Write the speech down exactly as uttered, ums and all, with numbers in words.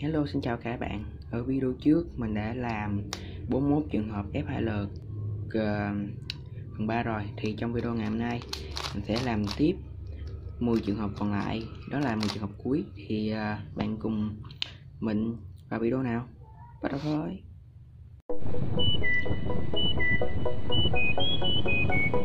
Hello, xin chào cả bạn. Ở video trước mình đã làm bốn mươi mốt trường hợp ép hai lờ uh, phần ba rồi. Thì trong video ngày hôm nay mình sẽ làm tiếp mười trường hợp còn lại, đó là mười trường hợp cuối. Thì uh, bạn cùng mình vào video nào. Bắt đầu thôi.